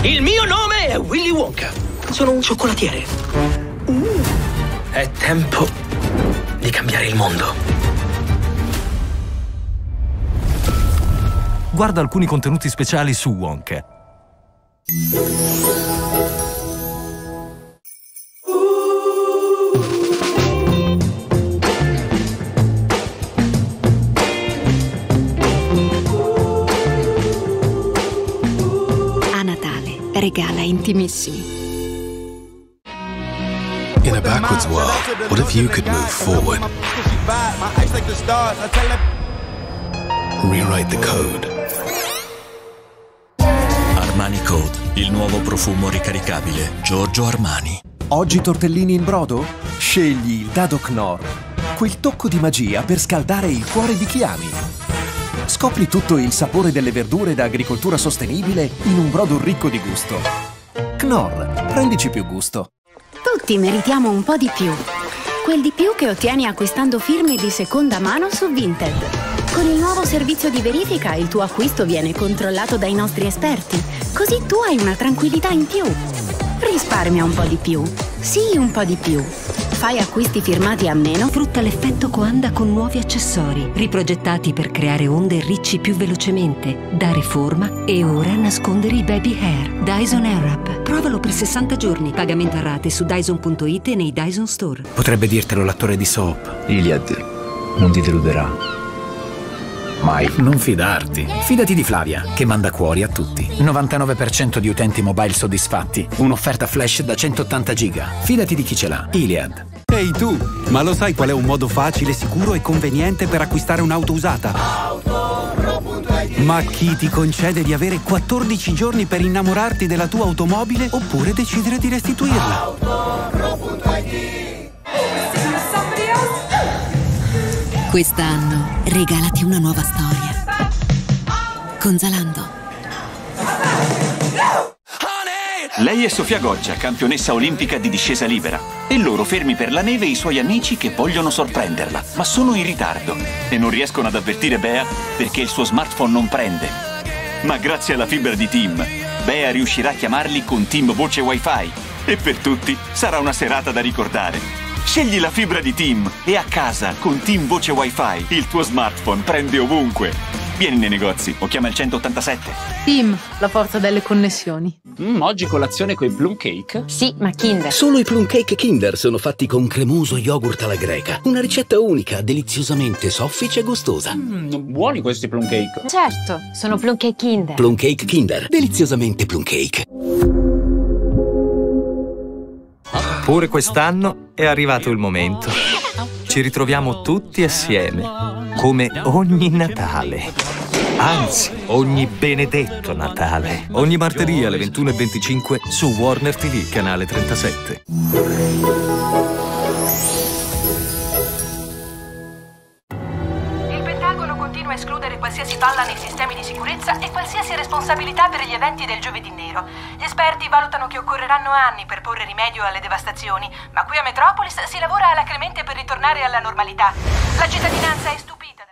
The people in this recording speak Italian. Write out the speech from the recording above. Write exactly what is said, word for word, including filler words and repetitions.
Il mio nome è Willy Wonka. Sono un cioccolatiere. Mm. È tempo di cambiare il mondo. Guarda alcuni contenuti speciali su Wonka. A Natale regala intimissimi. In a backwards world, what if you could move forward? Rewrite the code. Armani Code, il nuovo profumo ricaricabile Giorgio Armani. Oggi tortellini in brodo? Scegli il dado Knorr, quel tocco di magia per scaldare il cuore di chi ami. Scopri tutto il sapore delle verdure da agricoltura sostenibile in un brodo ricco di gusto. Knorr, prendici più gusto. Tutti meritiamo un po' di più. Quel di più che ottieni acquistando firme di seconda mano su Vinted. Con il nuovo servizio di verifica il tuo acquisto viene controllato dai nostri esperti, così tu hai una tranquillità in più. Risparmia un po' di più. Sì, un po' di più. Fai acquisti firmati a meno. Sfrutta l'effetto Coanda con nuovi accessori, riprogettati per creare onde e ricci più velocemente, dare forma e ora nascondere i baby hair. Dyson Airwrap. Provalo per sessanta giorni. Pagamento a rate su Dyson punto it e nei Dyson Store. Potrebbe dirtelo l'attore di Soap. Iliad non ti deluderà. Mai. Non fidarti. Fidati di Flavia, che manda cuori a tutti. novantanove per cento di utenti mobile soddisfatti. Un'offerta flash da centottanta giga. Fidati di chi ce l'ha. Iliad. Ehi tu, ma lo sai qual è un modo facile, sicuro e conveniente per acquistare un'auto usata? Autopro punto it. Ma chi ti concede di avere quattordici giorni per innamorarti della tua automobile oppure decidere di restituirla? Autopro punto it. Quest'anno regalati una nuova storia. Con Zalando. Lei è Sofia Goggia, campionessa olimpica di discesa libera. E loro fermi per la neve i suoi amici che vogliono sorprenderla, ma sono in ritardo e non riescono ad avvertire Bea perché il suo smartphone non prende. Ma grazie alla fibra di Tim, Bea riuscirà a chiamarli con Tim Voce Wi-Fi e per tutti sarà una serata da ricordare. Scegli la fibra di Tim e a casa con Tim Voce Wi-Fi il tuo smartphone prende ovunque. Vieni nei negozi o chiama il centottantasette. Tim, la forza delle connessioni. Mm, oggi colazione coi plum cake? Sì, ma Kinder. Solo i plum cake Kinder sono fatti con cremoso yogurt alla greca. Una ricetta unica, deliziosamente soffice e gustosa. Mm, buoni questi plum cake. Certo, sono plum cake Kinder. Plum cake Kinder, deliziosamente plum cake. Pure quest'anno è arrivato il momento. Ci ritroviamo tutti assieme, come ogni Natale. Anzi, ogni benedetto Natale. Ogni martedì alle ventuno e venticinque su Warner T V, canale trentasette. Continua a escludere qualsiasi falla nei sistemi di sicurezza e qualsiasi responsabilità per gli eventi del Giovedì Nero. Gli esperti valutano che occorreranno anni per porre rimedio alle devastazioni, ma qui a Metropolis si lavora alacremente per ritornare alla normalità. La cittadinanza è stupita.